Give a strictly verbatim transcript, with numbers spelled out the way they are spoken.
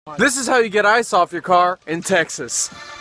This is how you get ice off your car in Texas.